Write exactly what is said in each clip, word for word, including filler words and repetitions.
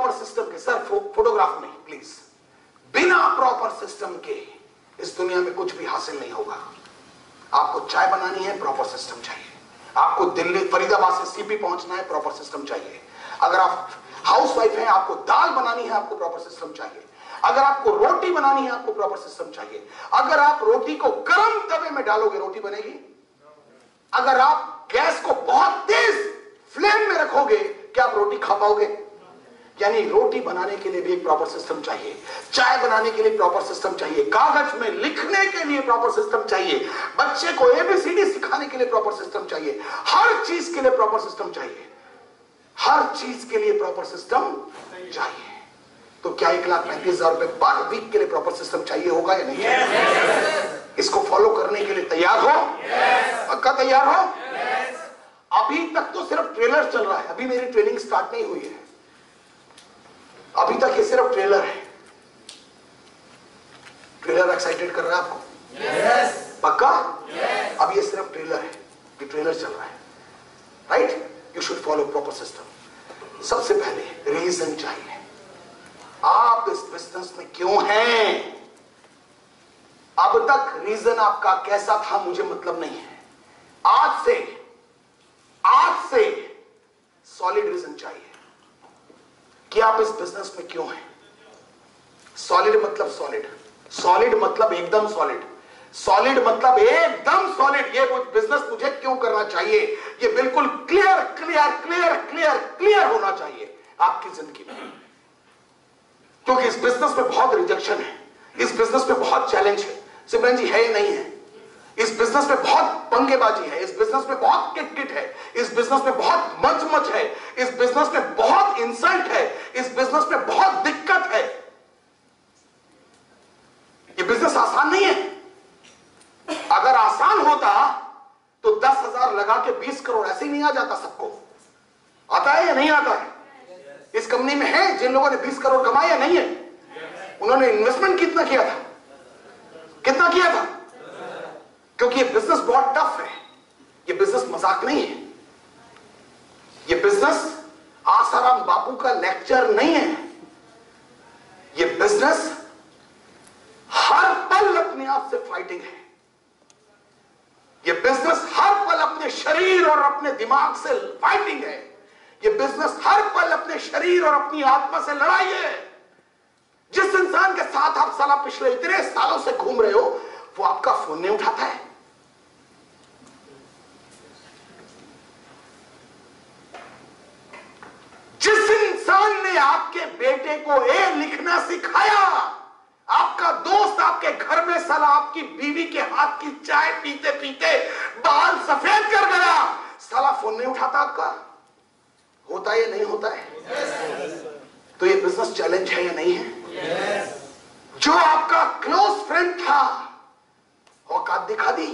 Proper system के, sir फो, photograph में प्लीज, बिना प्रॉपर सिस्टम के इस दुनिया में कुछ भी हासिल नहीं होगा। आपको चाय बनानी है, प्रॉपर सिस्टम चाहिए। आपको दिल्ली फरीदाबाद से सीपी पहुंचना है, प्रॉपर सिस्टम चाहिए। अगर आप हाउसवाइफ हैं, आपको दाल बनानी है, आपको प्रॉपर सिस्टम चाहिए। अगर आपको रोटी बनानी है, आपको प्रॉपर सिस्टम चाहिए। अगर आप रोटी को गर्म तवे में डालोगे, रोटी बनेगी? अगर आप गैस को बहुत तेज फ्लेम में रखोगे, क्या आप रोटी खा पाओगे? यानी रोटी बनाने के लिए भी एक प्रॉपर सिस्टम चाहिए, चाय बनाने के लिए प्रॉपर सिस्टम चाहिए, कागज में लिखने के लिए प्रॉपर सिस्टम चाहिए, बच्चे को एबीसीडी सिखाने के लिए प्रॉपर सिस्टम चाहिए, हर चीज के लिए प्रॉपर सिस्टम चाहिए, हर चीज के लिए प्रॉपर सिस्टम चाहिए। तो क्या एक लाख पैंतीस हजार रुपए पर वीक के लिए प्रॉपर सिस्टम चाहिए होगा या नहीं? yes. इसको फॉलो करने के लिए तैयार हो? yes. पक्का तैयार हो? yes. अभी तक तो सिर्फ ट्रेलर चल रहा है, अभी मेरी ट्रेनिंग स्टार्ट नहीं हुई है, अभी तक ये सिर्फ ट्रेलर है। ट्रेलर एक्साइटेड कर रहा है आपको? yes. पक्का? yes. अब ये सिर्फ ट्रेलर है, ये ट्रेलर चल रहा है, right? You should follow proper system. सबसे पहले रीजन चाहिए, आप इस बिजनेस में क्यों हैं? अब तक रीजन आपका कैसा था मुझे मतलब नहीं है, आज से आज से सॉलिड रीजन चाहिए कि आप इस बिजनेस में क्यों हैं। सॉलिड मतलब सॉलिड, सॉलिड मतलब एकदम सॉलिड, सॉलिड मतलब एकदम सॉलिड। ये बिजनेस मुझे क्यों करना चाहिए, ये बिल्कुल clear clear clear clear clear होना चाहिए आपकी जिंदगी में। क्योंकि इस बिजनेस में बहुत रिजेक्शन है, इस बिजनेस में बहुत चैलेंज है। सिमरन जी है या नहीं है? इस बिजनेस में बहुत पंगेबाजी है, इस बिजनेस में बहुत किटकिट है, इस बिजनेस में बहुत मच मच है, इस बिजनेस में बहुत इंसल्ट है, इस बिजनेस में बहुत दिक्कत है। ये बिजनेस आसान नहीं है। अगर आसान होता तो दस हजार लगा के बीस करोड़ ऐसे ही नहीं आ जाता सबको। आता है या नहीं आता है? इस कंपनी में है जिन लोगों ने बीस करोड़ कमाए या नहीं है? उन्होंने इन्वेस्टमेंट कितना किया था? कितना किया था? क्योंकि ये बिजनेस बहुत टफ है, ये बिजनेस मजाक नहीं है, ये बिजनेस आसाराम बापू का लेक्चर नहीं है, ये बिजनेस हर पल अपने आप से फाइटिंग है, ये बिजनेस हर पल अपने शरीर और अपने दिमाग से फाइटिंग है, ये बिजनेस हर पल अपने शरीर और अपनी आत्मा से लड़ाई है। जिस इंसान के साथ आप साला पिछले इतने सालों से घूम रहे हो, वो आपका फोन नहीं उठाता है, जिस इंसान ने आपके बेटे को ए लिखना सिखाया, आपका दोस्त आपके घर में साला आपकी बीवी के हाथ की चाय पीते पीते बाल सफेद कर गया, साला फोन नहीं उठाता आपका? होता है या नहीं होता है? yes. तो ये बिजनेस चैलेंज है या नहीं है? yes. जो आपका क्लोज फ्रेंड था, औकात दिखा दी,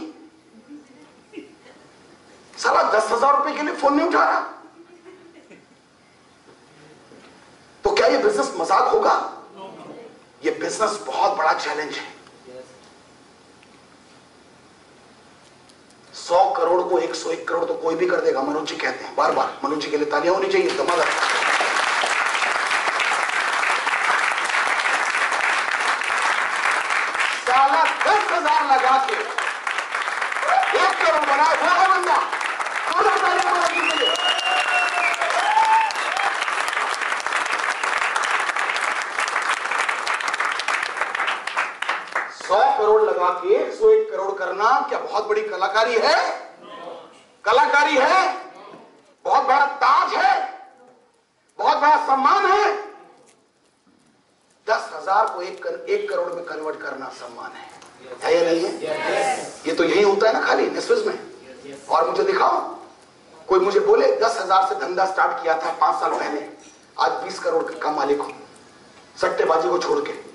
साला दस हजार रुपए के लिए फोन नहीं उठा रहा, तो क्या ये बिजनेस मजाक होगा? ये बिजनेस बहुत बड़ा चैलेंज है। सौ करोड़ को एक सौ एक करोड़ तो कोई भी कर देगा, मनोज जी कहते हैं बार बार। मनोज जी के लिए तालियां होनी चाहिए। धमाका। साला दस हजार लगा के एक करोड़ बनाए वो है बंदा। सौ करोड़ लगा के एक सौ एक करोड़ करना क्या बहुत बड़ी कलाकारी है? कलाकारी है, बहुत बड़ा ताज है, बहुत बड़ा सम्मान है। दस हजार को एक, कर, एक करोड़ में कन्वर्ट करना सम्मान है, है या नहीं है? ये तो यही होता है ना खाली नेस्विस में। और मुझे दिखाओ, कोई मुझे बोले दस हजार से धंधा स्टार्ट किया था पांच साल पहले, आज बीस करोड़ का मालिक हूं, सट्टेबाजी को छोड़ के,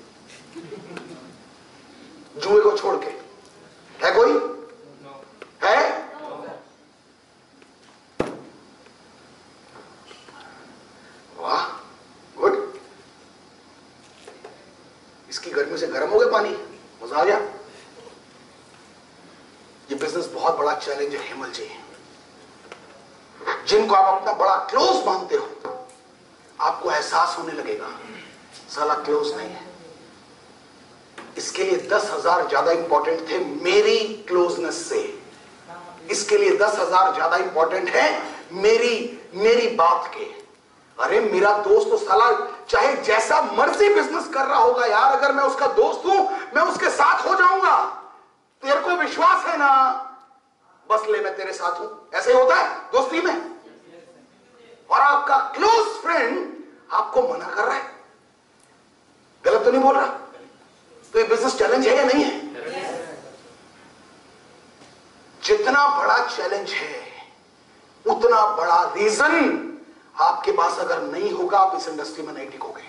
जुए को छोड़ के। है कोई? है? वाह, गुड। इसकी गर्मी से गर्म हो गया पानी, मजा आ गया। ये बिजनेस बहुत बड़ा चैलेंज है हेमल जी। जिनको आप अपना बड़ा क्लोज मानते हो, आपको एहसास होने लगेगा साला क्लोज नहीं है। इसके लिए दस हजार ज्यादा इंपॉर्टेंट थे मेरी क्लोजनेस से, इसके लिए दस हजार ज्यादा इंपॉर्टेंट है मेरी मेरी बात के। अरे मेरा दोस्त तो साला चाहे जैसा मर्जी बिजनेस कर रहा होगा यार, अगर मैं उसका दोस्त हूं मैं उसके साथ हो जाऊंगा। तेरे को विश्वास है ना, बस ले मैं तेरे साथ हूं। ऐसे ही होता है दोस्ती में। और आपका क्लोज फ्रेंड आपको मना कर रहा है, गलत तो नहीं बोल रहा, तो ये बिजनेस चैलेंज है या नहीं है? जितना बड़ा चैलेंज है उतना बड़ा रीजन आपके पास अगर नहीं होगा आप इस इंडस्ट्री में नहीं टिकोगे।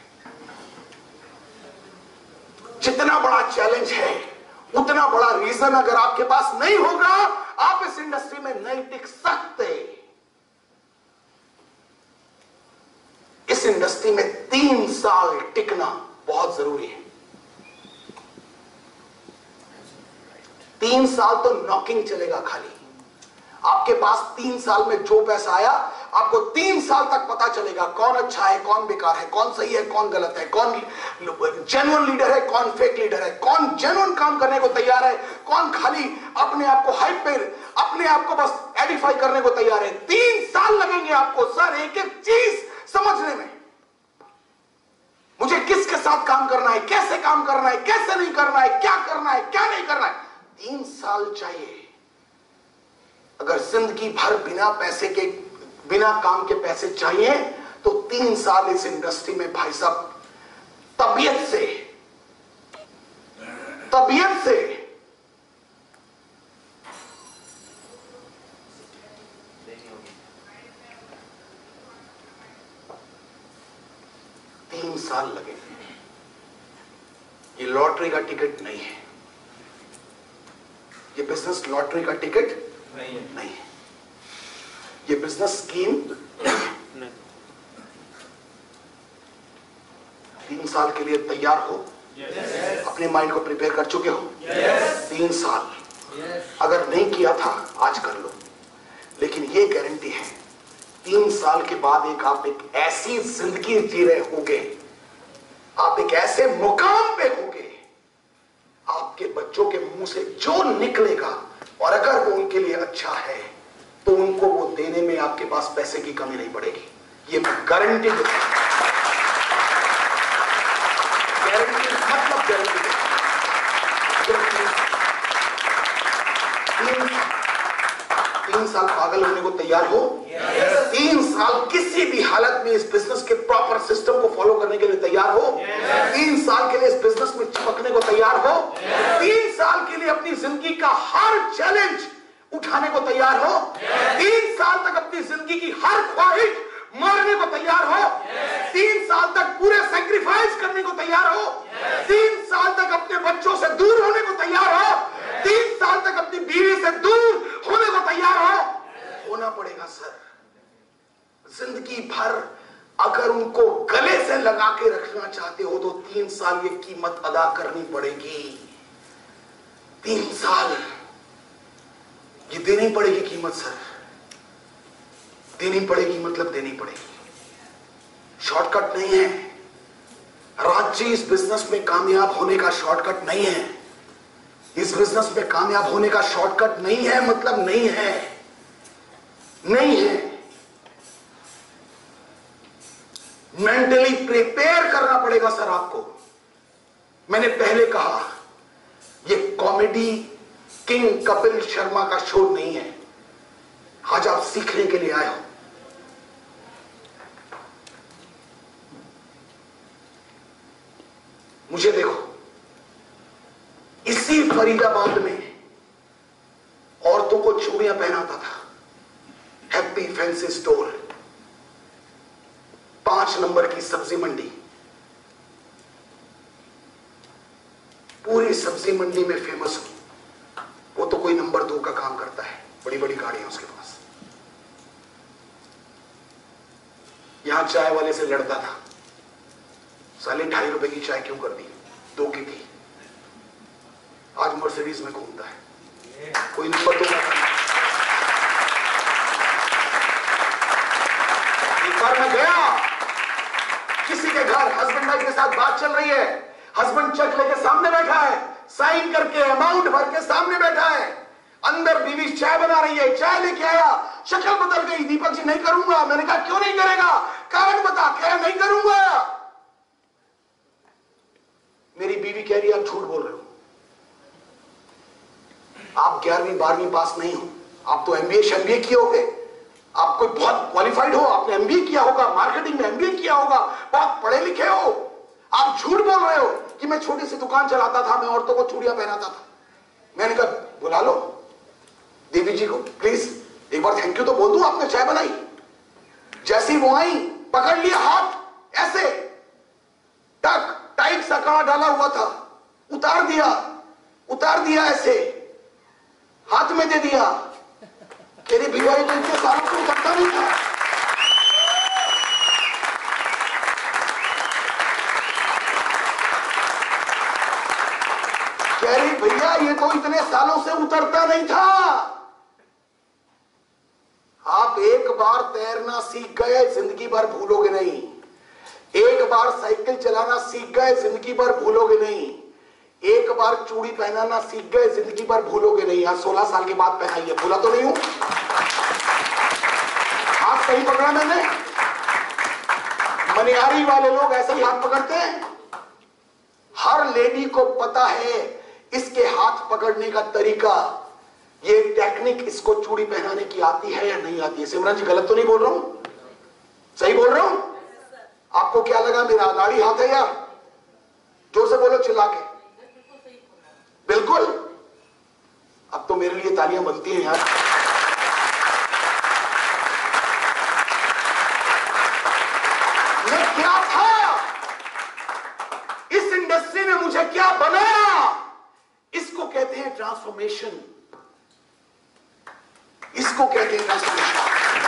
जितना बड़ा चैलेंज है उतना बड़ा रीजन अगर आपके पास नहीं होगा आप इस इंडस्ट्री में नहीं टिक सकते। इस इंडस्ट्री में तीन साल टिकना बहुत जरूरी है। तीन साल तो नॉकिंग चलेगा खाली। आपके पास तीन साल में जो पैसा आया आपको तीन साल तक पता चलेगा कौन अच्छा है, कौन बेकार है, कौन सही है, कौन गलत है, कौन जेन्युइन लीडर है, कौन फेक लीडर है, कौन जेन्युइन काम करने को तैयार है, कौन खाली अपने आप को हाइप पे, अपने आप को बस एडिफाई करने को तैयार है। तीन साल लगेंगे आपको सर एक एक चीज समझने में। मुझे किसके साथ काम करना है, कैसे काम करना है, कैसे नहीं करना है, क्या करना है, क्या नहीं करना है, तीन साल चाहिए। अगर जिंदगी भर बिना पैसे के, बिना काम के पैसे चाहिए तो तीन साल इस इंडस्ट्री में भाई साहब तबीयत से तबीयत से तीन साल लगेंगे। ये लॉटरी का टिकट नहीं है, ये बिजनेस लॉटरी का टिकट नहीं है, नहीं है। ये बिजनेस स्कीम नहीं। तीन साल के लिए तैयार हो? yes. अपने माइंड को प्रिपेयर कर चुके हो? yes. तीन साल yes. अगर नहीं किया था आज कर लो, लेकिन ये गारंटी है तीन साल के बाद एक आप एक ऐसी जिंदगी जी रहे होगे, आप एक ऐसे मुकाम पे होगे, आपके बच्चों के मुंह से जो निकलेगा और अगर वो उनके लिए अच्छा है तो उनको वो देने में आपके पास पैसे की कमी नहीं पड़ेगी। ये मैं गारंटी देता हूं। गारंटी मतलब गारंटी। तीन, तीन साल पागल होने को तैयार हो? yes. तीन साल किसी भी हालत में इस बिजनेस के प्रॉपर सिस्टम को फॉलो करने के लिए तैयार हो? yes. तीन साल के लिए इस बिजनेस में चिपकने को तैयार हो? yes. तीन साल के लिए अपनी जिंदगी का हर चैलेंज उठाने को तैयार हो? yes. तीन साल तक अपनी जिंदगी की हर ख्वाहिश मारने को तैयार हो? yes. तीन साल तक पूरे सैक्रिफाइस करने को तैयार हो? yes. तीन साल तक अपने बच्चों से दूर होने को तैयार हो? yes. तीन साल तक अपनी बीवी से दूर होने को तैयार हो? yes. होना पड़ेगा सर। जिंदगी भर अगर उनको गले से लगा के रखना चाहते हो तो तीन साल ये कीमत अदा करनी पड़ेगी। तीन साल ये देनी पड़ेगी कीमत सर, देनी पड़ेगी, मतलब देनी पड़ेगी। शॉर्टकट नहीं है राज जी, इस बिजनेस में कामयाब होने का शॉर्टकट नहीं है। इस बिजनेस में कामयाब होने का शॉर्टकट नहीं है, मतलब नहीं है, नहीं है। मेंटली प्रिपेयर करना पड़ेगा सर आपको। मैंने पहले कहा ये कॉमेडी किंग कपिल शर्मा का शो नहीं है। आज आप सीखने के लिए आए हो। मुझे देखो, इसी फरीदाबाद में औरतों को चूड़ियां पहनाता था हैप्पी फैंसी स्टोर, पांच नंबर की सब्जी मंडी, पूरी सब्जी मंडी में फेमस हुई। वो तो कोई नंबर दो का काम करता है, बड़ी बड़ी गाड़ियां उसके पास। यहां चाय वाले से लड़ता था, साले ढाई रुपए की चाय क्यों कर दी, दो की थी। आज मर्सिडीज में घूमता है, कोई नंबर दो का काम। एक बार मैं गया किसी के घर हस्बैंड वाइफ के साथ बात चल रही है, हस्बैंड चेक लेके सामने बैठा है, साइन करके अमाउंट भर के सामने बैठा है, अंदर बीवी चाय बना रही है, चाय लेके आया, शक्ल बदल गई, दीपक जी नहीं करूंगा। मैंने कहा क्यों नहीं करेगा, कारण बता। क्या नहीं करूंगा। मेरी बीवी कह रही है आप झूठ बोल रहे हो, आप ग्यारहवीं बारहवीं पास नहीं हो, आप तो एमबीए एमबीए किए होगे, आप कोई बहुत क्वालिफाइड हो, आपने एमबीए किया होगा, मार्केटिंग में एमबीए किया होगा, बहुत पढ़े लिखे हो, आप झूठ बोल रहे हो कि मैं छोटी सी दुकान चलाता था, मैं औरतों को चूड़ियां पहनाता था। मैंने कहा बुला लो देवी जी को प्लीज, एक बार थैंक यू तो बोल दूं, आपने चाय बनाई। जैसी वो आई पकड़ लिया हाथ, ऐसे टक टाइट सा कड़ा डाला हुआ था, उतार दिया, उतार दिया ऐसे हाथ में दे दिया। कह रही भैया ये तो इतने सालों से उतरता नहीं था। कह रही भैया ये तो इतने सालों से उतरता नहीं था। आप एक बार तैरना सीख गए, जिंदगी भर भूलोगे नहीं। एक बार साइकिल चलाना सीख गए, जिंदगी भर भूलोगे नहीं। एक बार चूड़ी पहनाना सीख गए, जिंदगी भर भूलोगे नहीं। आज सोलह साल के बाद पहनाई है, भूला तो नहीं हूं। हाथ सही पकड़ा मैंने। मनियारी वाले लोग ऐसे ही हाथ पकड़ते हैं। हर लेडी को पता है इसके हाथ पकड़ने का तरीका, ये टेक्निक इसको चूड़ी पहनाने की आती है या नहीं आती है। सिमरन जी गलत तो नहीं बोल रहा हूं, सही बोल रहा हूं। आपको क्या लगा मेरा अनाड़ी हाथ है यार? जोर से बोलो चिल्ला के। बिल्कुल। अब तो मेरे लिए तालियां बनती हैं यार। मैं क्या था, इस इंडस्ट्री ने मुझे क्या बनाया, इसको कहते हैं ट्रांसफॉर्मेशन। इसको कहते हैं ट्रांसफॉर्मेशन।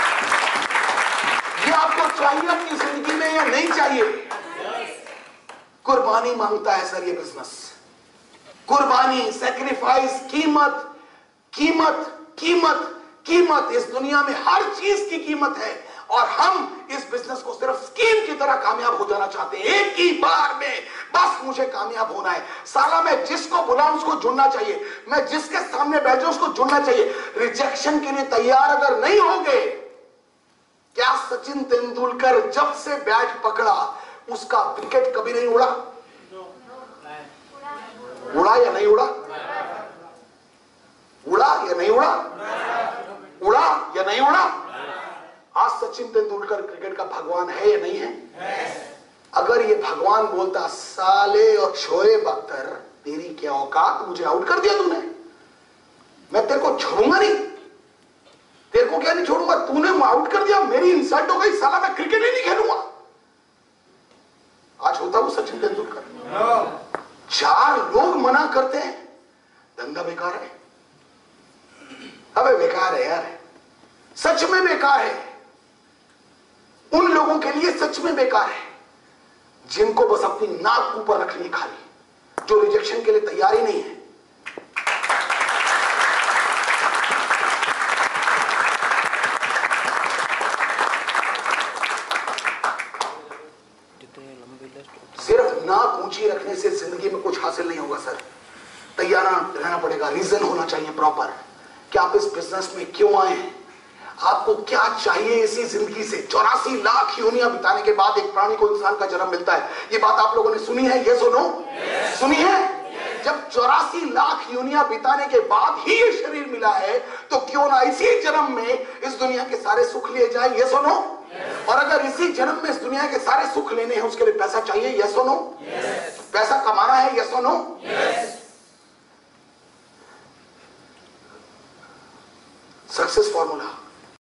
ये आपको चाहिए अपनी जिंदगी में या नहीं चाहिए? कुर्बानी मांगता है सर ये बिजनेस। कुर्बानी, सैक्रिफाइस, कीमत, कीमत, कीमत, कीमत। इस दुनिया में हर चीज की कीमत है और हम इस बिजनेस को सिर्फ स्कीम की तरह कामयाब हो जाना चाहते हैं। एक ही बार में बस मुझे कामयाब होना है। साला मैं जिसको बुलाऊं उसको जुड़ना चाहिए, मैं जिसके सामने बैठे उसको जुड़ना चाहिए। रिजेक्शन के लिए तैयार अगर नहीं होगे, क्या सचिन तेंदुलकर जब से बैट पकड़ा उसका विकेट कभी नहीं उड़ा? उड़ा या नहीं उड़ा? उड़ा या नहीं उड़ा? उड़ा या नहीं उड़ा? आज सचिन तेंदुलकर क्रिकेट का भगवान है या नहीं है? अगर ये भगवान बोलता साले और शोएब अख्तर तेरी क्या औकात, मुझे आउट कर दिया तूने, मैं तेरे को छोड़ूंगा नहीं। तेरे को क्या नहीं छोड़ूंगा, तूने आउट कर दिया, मेरी इंसल्ट हो गई, साला मैं क्रिकेट ही नहीं खेलूंगा। आज होता वो सचिन तेंदुलकर। चार लोग मना करते हैं, धंधा बेकार है। अबे बेकार है यार, सच में बेकार है। उन लोगों के लिए सच में बेकार है जिनको बस अपनी नाक ऊपर रखनी खाली, जो रिजेक्शन के लिए तैयार ही नहीं है। सिर्फ नाक ऊंची रखने से जिंदगी में कुछ हासिल नहीं होगा सर। तैयार रहना पड़ेगा, रीजन होना चाहिए प्रॉपर कि आप इस बिजनेस में क्यों आए हैं, आपको क्या चाहिए इसी जिंदगी से। चौरासी लाख योनियां बिताने के बाद एक प्राणी को इंसान का जन्म मिलता है। ये बात आप लोगों ने सुनी है? ये सुनो, सुनी है? जब चौरासी लाख योनियां बिताने के बाद ही ये शरीर मिला है तो क्यों ना इसी जन्म में इस दुनिया के सारे सुख लिए जाए। ये सुनो। और अगर इसी जन्म में इस दुनिया के सारे सुख लेने हैं, उसके लिए पैसा चाहिए। ये सुनो, पैसा कमाना है। ये सुनो, सक्सेस फॉर्मूला